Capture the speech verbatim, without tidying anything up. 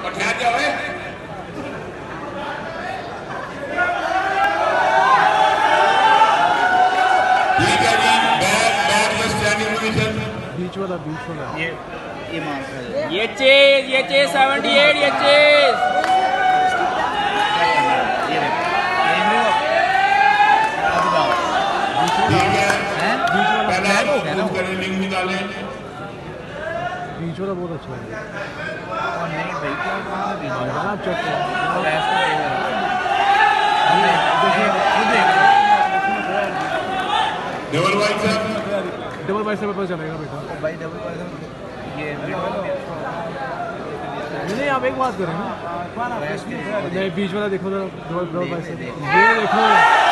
और ठहर जाओ है। ठीक है जी, बैक बैक में स्टैंडिंग पोजीशन। बीच वाला बीच वाला ये ये मार ये चेज ये चेज सेवेंटी एट ये चेज बीच वाला बहुत अच्छा है। और नहीं भाई क्या check double bicep double bicep पे चलेगा बेटा भाई डबल बाइसेप ये नहीं आप एक बात करें ना नहीं बीच वाला देखो ना डबल बाइसेप ये देखो